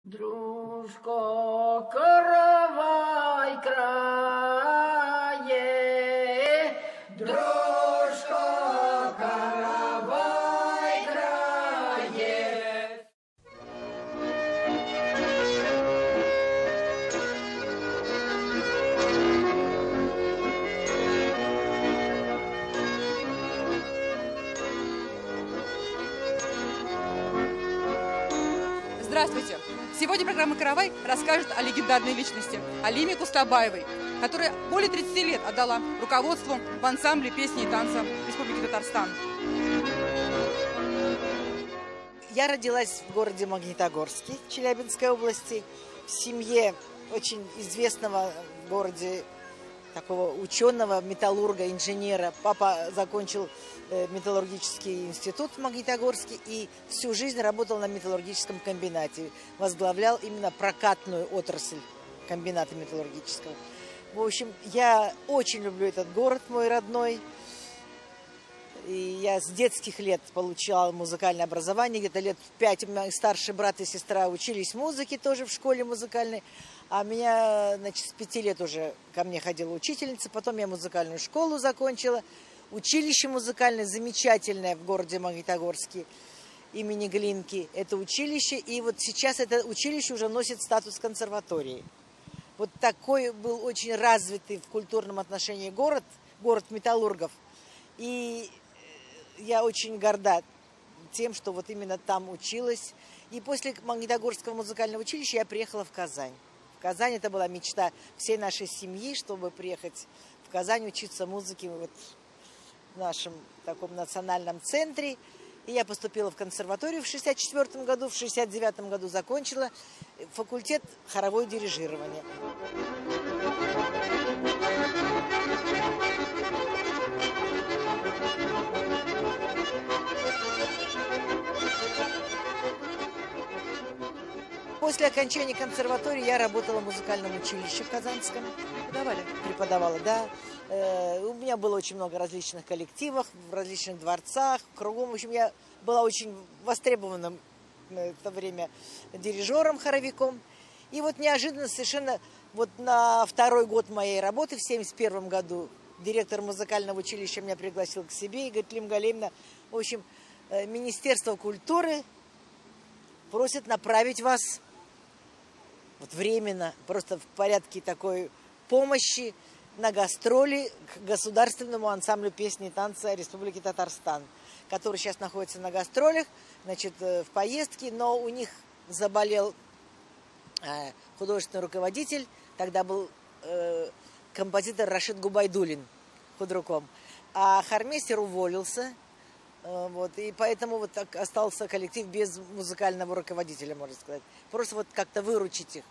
Дружко, каравай крае, дружко, каравай крае. Здравствуйте! Сегодня программа «Каравай» расскажет о легендарной личности Алиме Кустабаевой, которая более 30 лет отдала руководству в ансамбле песни и танца Республики Татарстан. Я родилась в городе Магнитогорске, Челябинской области, в семье очень известного в городе такого ученого, металлурга, инженера. Папа закончил металлургический институт в Магнитогорске и всю жизнь работал на металлургическом комбинате. Возглавлял именно прокатную отрасль комбината металлургического. В общем, я очень люблю этот город, мой родной. И я с детских лет получала музыкальное образование. Где-то лет в 5 мои старший брат и сестра учились музыке тоже в школе музыкальной. А меня, значит, с 5 лет уже ко мне ходила учительница. Потом я музыкальную школу закончила. Училище музыкальное замечательное в городе Магнитогорске имени Глинки. Это училище. И вот сейчас это училище уже носит статус консерватории. Вот такой был очень развитый в культурном отношении город металлургов. И я очень горда тем, что вот именно там училась. И после Магнитогорского музыкального училища я приехала в Казань. В Казань это была мечта всей нашей семьи, чтобы приехать в Казань, учиться музыке вот в нашем таком национальном центре. И я поступила в консерваторию в 1964 году, в 1969 году закончила факультет хоровое дирижирование. После окончания консерватории я работала в музыкальном училище в Казанском. Преподавала, да. У меня было очень много различных коллективов, в различных дворцах, кругом. В общем, я была очень востребованным в это время дирижером, хоровиком. И вот неожиданно совершенно вот на второй год моей работы, в 1971 году, директор музыкального училища меня пригласил к себе и говорит: Лим Галимовна, в общем, Министерство культуры просит направить вас вот временно, просто в порядке такой помощи на гастроли к государственному ансамблю песни и танца Республики Татарстан, который сейчас находится на гастролях, значит, в поездке, но у них заболел художественный руководитель, тогда был композитор Рашид Губайдуллин худруком, а хормейстер уволился. Вот, и поэтому вот так остался коллектив без музыкального руководителя, можно сказать. Просто вот как-то выручить их.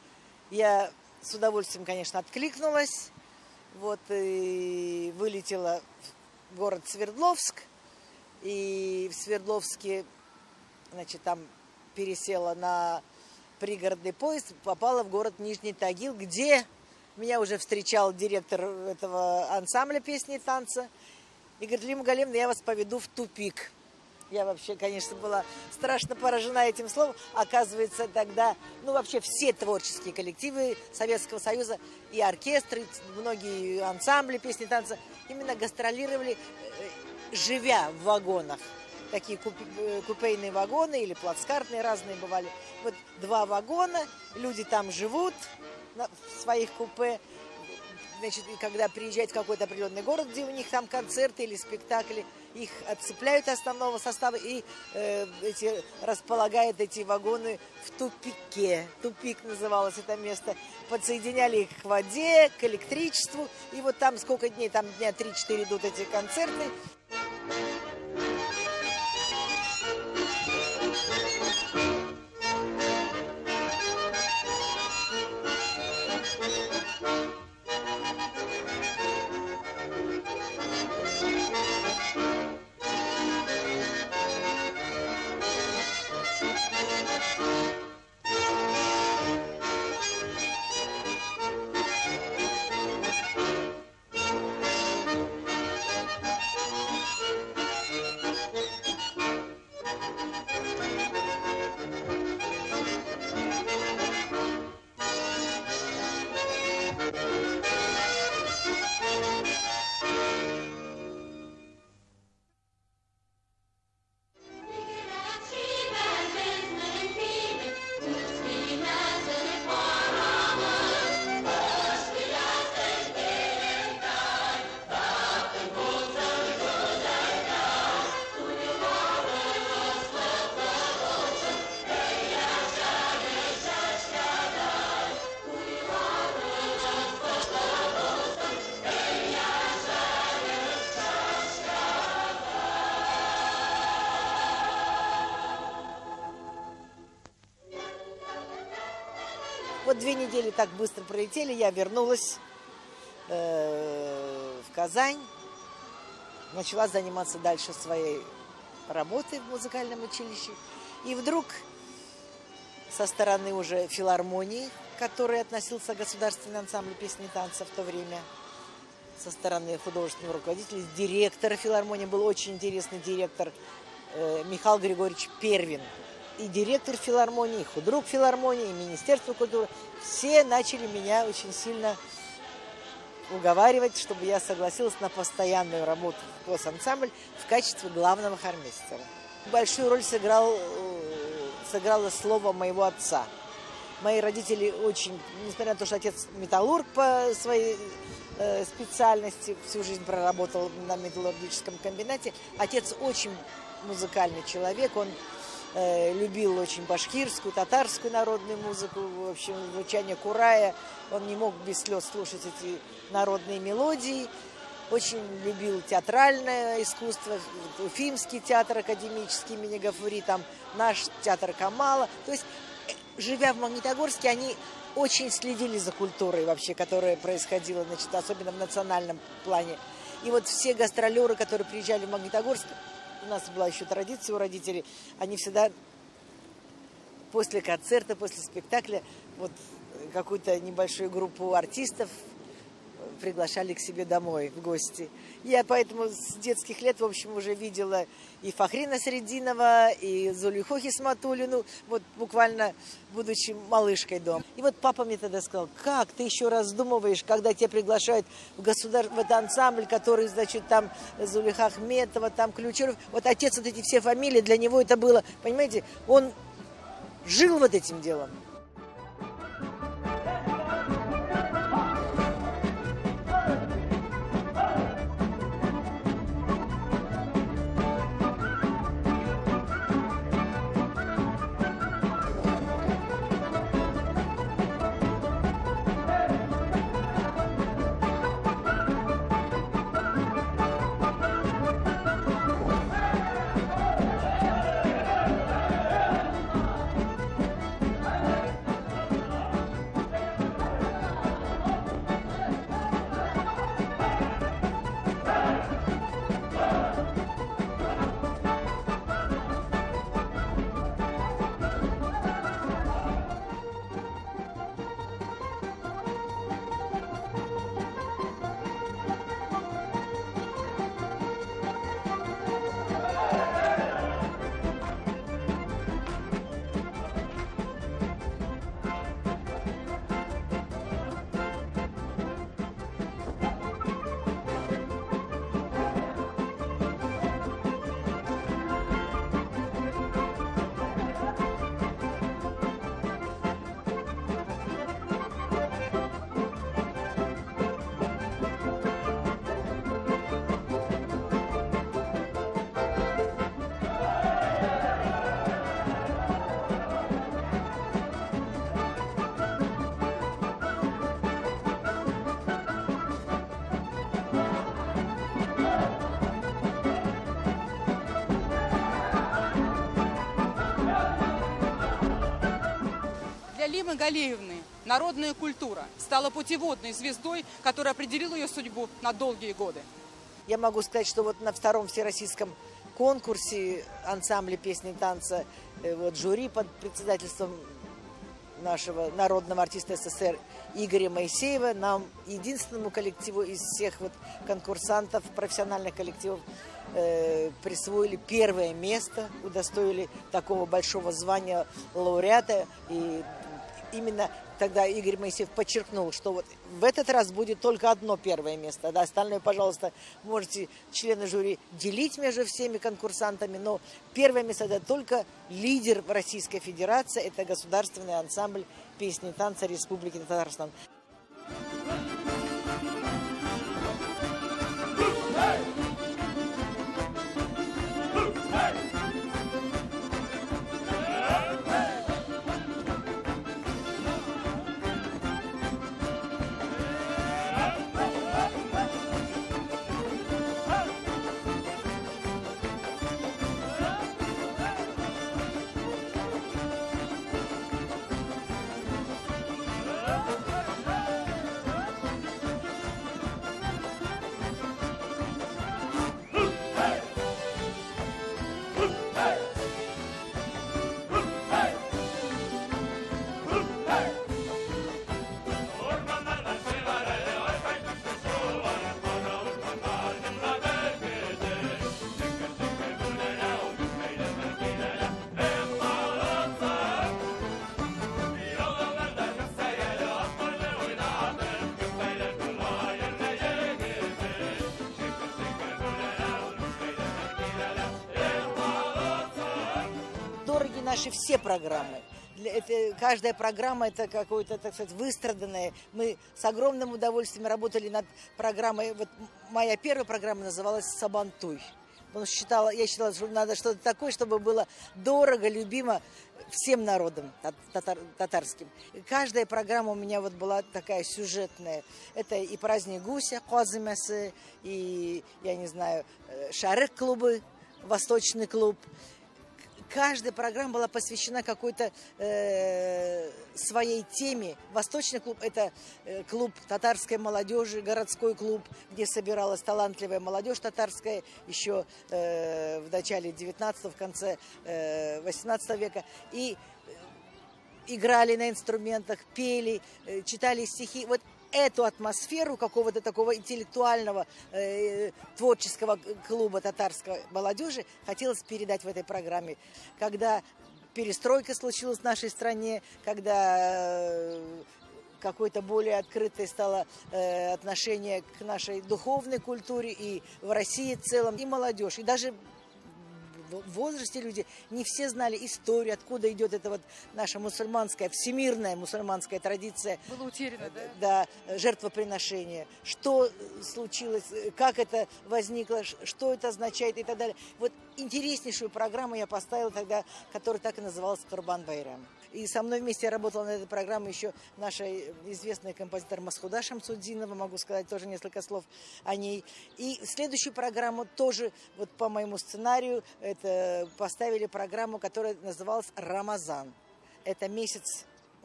Я с удовольствием, конечно, откликнулась. Вот, и вылетела в город Свердловск. И в Свердловске, значит, там пересела на пригородный поезд, попала в город Нижний Тагил, где меня уже встречал директор этого ансамбля песни и танца. И говорит: Лима Галимовна, я вас поведу в тупик. Я вообще, конечно, была страшно поражена этим словом. Оказывается, тогда, ну, вообще все творческие коллективы Советского Союза и оркестры, многие ансамбли песни и танца именно гастролировали, живя в вагонах. Такие купейные вагоны или плацкартные разные бывали. Вот 2 вагона, люди там живут в своих купе. Значит, и когда приезжают в какой-то определенный город, где у них там концерты или спектакли, их отцепляют от основного состава и располагают эти вагоны в тупике. Тупик называлось это место. Подсоединяли их к воде, к электричеству. И вот там сколько дней, там дня 3-4 идут эти концерты. Вот 2 недели так быстро пролетели, я вернулась в Казань, начала заниматься дальше своей работой в музыкальном училище. И вдруг со стороны уже филармонии, к которой относился государственный ансамбль песни и танца в то время, со стороны художественного руководителя, директора филармонии, был очень интересный директор Михаил Григорьевич Первин. И директор филармонии, и худрук филармонии, и Министерство культуры, все начали меня очень сильно уговаривать, чтобы я согласилась на постоянную работу в госансамбль в качестве главного хормейстера. Большую роль сыграло слово моего отца. Мои родители очень, несмотря на то, что отец металлург по своей специальности, всю жизнь проработал на металлургическом комбинате, отец очень музыкальный человек, он любил очень башкирскую, татарскую народную музыку, в общем, звучание курая. Он не мог без слез слушать эти народные мелодии. Очень любил театральное искусство, Уфимский театр академический имени Гафури, там наш театр Камала. То есть, живя в Магнитогорске, они очень следили за культурой вообще, которая происходила, значит, особенно в национальном плане. И вот все гастролеры, которые приезжали в Магнитогорск, у нас была еще традиция у родителей, они всегда после концерта, после спектакля вот какую-то небольшую группу артистов приглашали к себе домой в гости. Я поэтому с детских лет, в общем, уже видела и Фахрина Срединова, и Зулейху Хисматуллину, вот буквально будучи малышкой дома. И вот папа мне тогда сказал: как ты еще раздумываешь, когда тебя приглашают в этот ансамбль, который, значит, там Зулейха Ахметова, там Ключеров. Вот отец, вот эти все фамилии, для него это было, понимаете, он жил вот этим делом. Лимы Галеевны народная культура стала путеводной звездой, которая определила ее судьбу на долгие годы. Я могу сказать, что вот на втором всероссийском конкурсе ансамбля песни и танца вот, жюри под председательством нашего народного артиста СССР Игоря Моисеева, нам, единственному коллективу из всех вот конкурсантов, профессиональных коллективов, присвоили первое место, удостоили такого большого звания лауреата. И именно тогда Игорь Моисеев подчеркнул, что вот в этот раз будет только одно первое место. Да, остальное, пожалуйста, можете члены жюри делить между всеми конкурсантами, но первое место это только лидер Российской Федерации, это государственный ансамбль песни и танца Республики Татарстан. наши все программы. Каждая программа это какое-то, так сказать, выстраданное. Мы с огромным удовольствием работали над программой. Вот моя первая программа называлась «Сабантуй». Я считала, что надо что-то такое, чтобы было дорого, любимо всем народам татарским. И каждая программа у меня вот была такая сюжетная. Это и праздник гуся, козымасы, и, я не знаю, шарык-клубы, восточный клуб. Каждая программа была посвящена какой-то своей теме. Восточный клуб – это клуб татарской молодежи, городской клуб, где собиралась талантливая молодежь татарская еще в начале 19-го, в конце 18 века. И играли на инструментах, пели, читали стихи. Вот эту атмосферу какого-то такого интеллектуального творческого клуба татарской молодежи хотелось передать в этой программе. Когда перестройка случилась в нашей стране, когда какое-то более открытое стало отношение к нашей духовной культуре и в России в целом, и молодежь, и даже в возрасте люди не все знали историю, откуда идет эта вот наша мусульманская, всемирная мусульманская традиция. Было утеряно, да? Да, жертвоприношение. Что случилось, как это возникло, что это означает и так далее. Вот интереснейшую программу я поставила тогда, которая так и называлась «Курбан-байрам». И со мной вместе работала на этой программе еще наша известная композитор Масхуда Шамсуддинова, могу сказать тоже несколько слов о ней. И следующую программу тоже вот по моему сценарию это поставили программу, которая называлась «Рамазан». Это месяц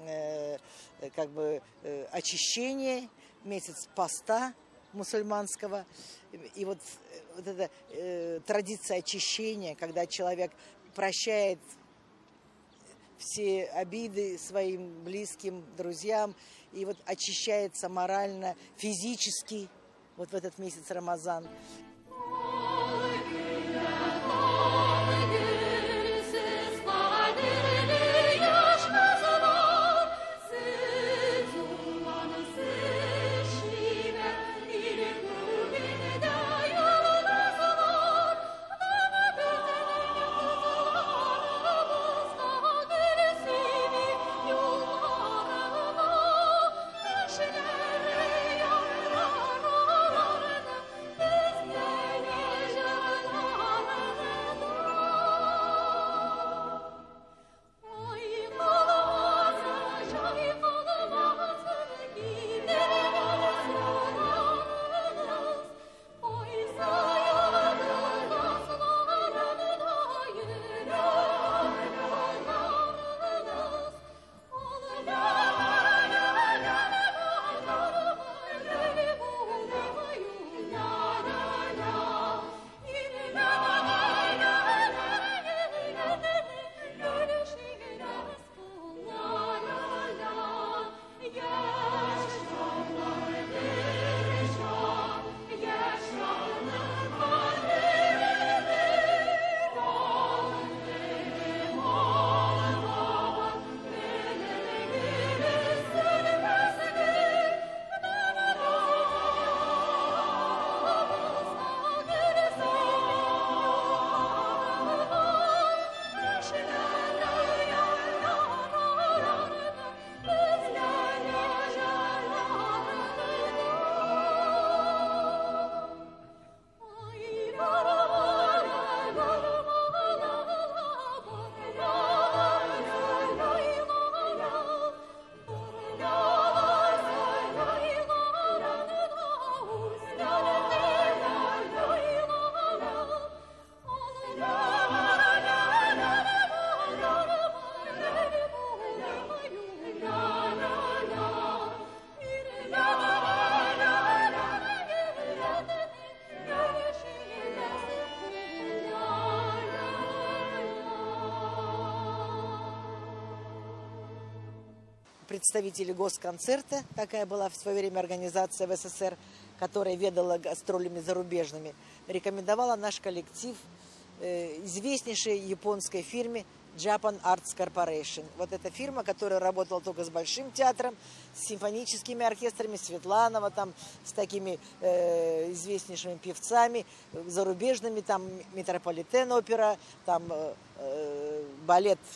очищения, месяц поста мусульманского. И вот эта традиция очищения, когда человек прощает все обиды своим близким, друзьям, и вот очищается морально, физически вот в этот месяц Рамазан. Представители госконцерта, такая была в свое время организация в СССР, которая ведала гастролями зарубежными, рекомендовала наш коллектив известнейшей японской фирме Japan Arts Corporation. Вот эта фирма, которая работала только с Большим театром, с симфоническими оркестрами, Светланова, там, с такими известнейшими певцами, зарубежными, там Метрополитен опера, там балет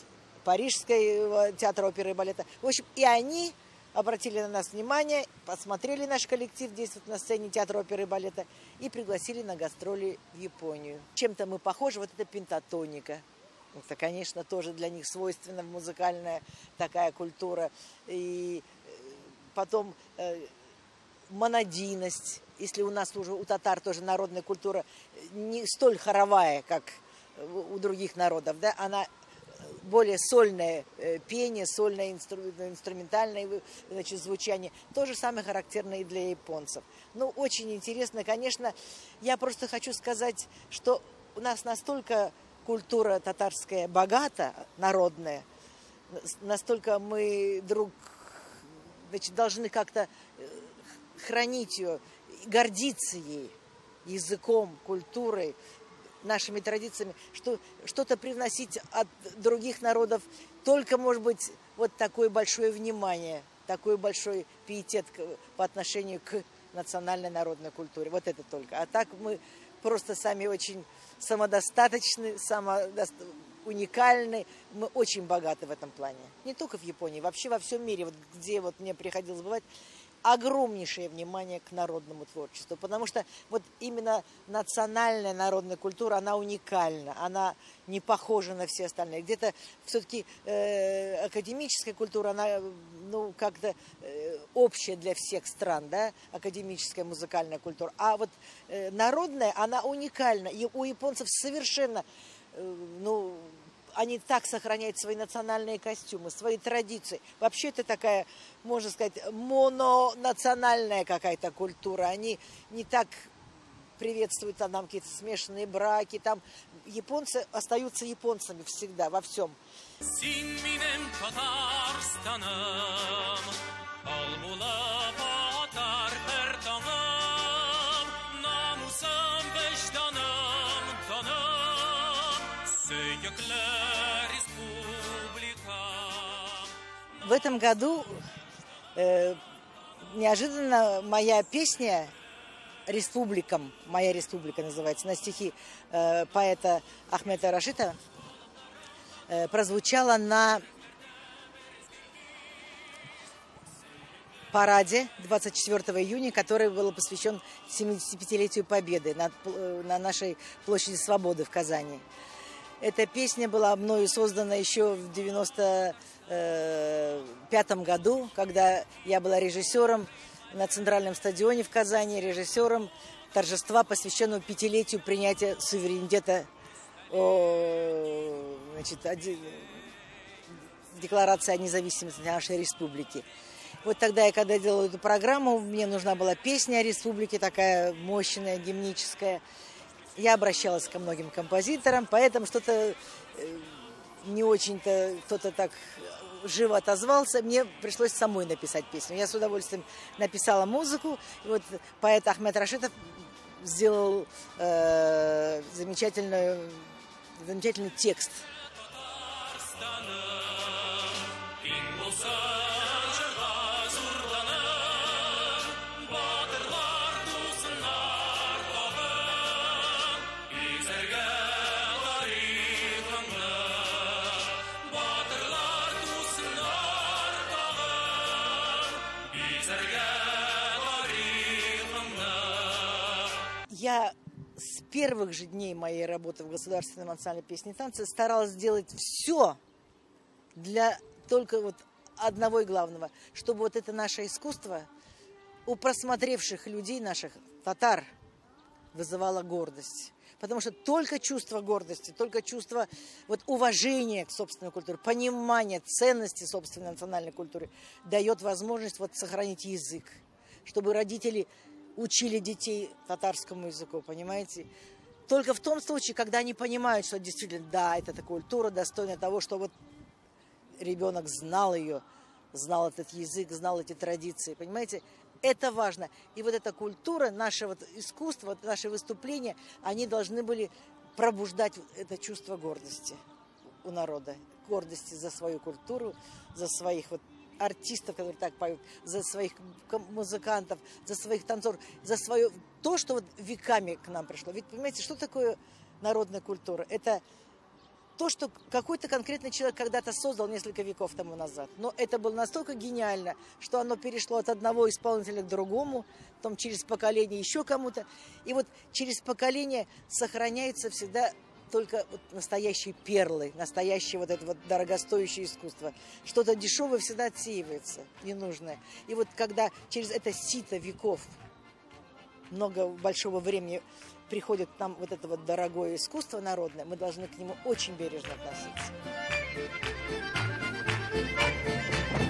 Парижского театра оперы и балета. В общем, и они обратили на нас внимание, посмотрели наш коллектив действовать на сцене театра оперы и балета и пригласили на гастроли в Японию. Чем-то мы похожи, вот это пентатоника. Это, конечно, тоже для них свойственна музыкальная такая культура. И потом монодийность. Если у нас уже, у татар тоже народная культура не столь хоровая, как у других народов, да, она более сольное пение, сольное инструментальное, значит, звучание. То же самое характерно и для японцев. Ну, очень интересно, конечно. Я просто хочу сказать, что у нас настолько культура татарская богата, народная, настолько мы значит, должны как-то хранить ее, гордиться ей, языком, культурой, нашими традициями, что что-то привносить от других народов, только, может быть, вот такое большое внимание, такой большой пиетет по отношению к национальной народной культуре. Вот это только. А так мы просто сами очень самодостаточны, уникальны, мы очень богаты в этом плане. Не только в Японии, вообще во всем мире, вот где вот мне приходилось бывать, огромнейшее внимание к народному творчеству, потому что вот именно национальная народная культура, она уникальна, она не похожа на все остальные. Где-то все-таки академическая культура, она ну, как-то общая для всех стран, да, академическая музыкальная культура, а вот народная, она уникальна, и у японцев совершенно, ну, они так сохраняют свои национальные костюмы, свои традиции. Вообще это такая, можно сказать, мононациональная какая-то культура. Они не так приветствуют там какие-то смешанные браки. Там японцы остаются японцами всегда, во всем. В этом году неожиданно моя песня «Республикам», «Моя республика» называется, на стихи поэта Ахмета Рашида, прозвучала на параде 24 июня, который был посвящен 75-летию Победы на нашей площади Свободы в Казани. Эта песня была мною создана еще в 1995 году, когда я была режиссером на Центральном стадионе в Казани, режиссером торжества, посвященного 5-летию принятия суверенитета, значит, Декларации о независимости нашей республики. Вот тогда, когда делала эту программу, мне нужна была песня о республике, такая мощная, гимническая. Я обращалась ко многим композиторам, поэтому что-то не очень-то кто-то так живо отозвался. Мне пришлось самой написать песню. Я с удовольствием написала музыку. И вот поэт Ахмет Рашидов сделал замечательный текст. Я с первых же дней моей работы в Государственном ансамбле песни и танца старалась сделать все для только вот одного и главного, чтобы вот это наше искусство у просмотревших людей, наших татар, вызывало гордость. Потому что только чувство гордости, только чувство вот уважения к собственной культуре, понимания ценности собственной национальной культуры дает возможность вот сохранить язык, чтобы родители учили детей татарскому языку, понимаете? Только в том случае, когда они понимают, что действительно, да, это культура достойна того, что вот ребенок знал ее, знал этот язык, знал эти традиции, понимаете? Это важно. И вот эта культура, наше вот искусство, вот наши выступления, они должны были пробуждать это чувство гордости у народа. Гордости за свою культуру, за своих вот артистов, которые так поют, за своих музыкантов, за своих танцоров, за свое то, что вот веками к нам пришло. Ведь понимаете, что такое народная культура? Это то, что какой-то конкретный человек когда-то создал несколько веков тому назад. Но это было настолько гениально, что оно перешло от одного исполнителя к другому, потом через поколение еще кому-то. И вот через поколение сохраняется всегда только вот настоящие перлы, настоящее вот это вот дорогостоящее искусство. Что-то дешевое всегда отсеивается, ненужное. И вот когда через это сито веков много большого времени приходит к нам вот это вот дорогое искусство народное, мы должны к нему очень бережно относиться.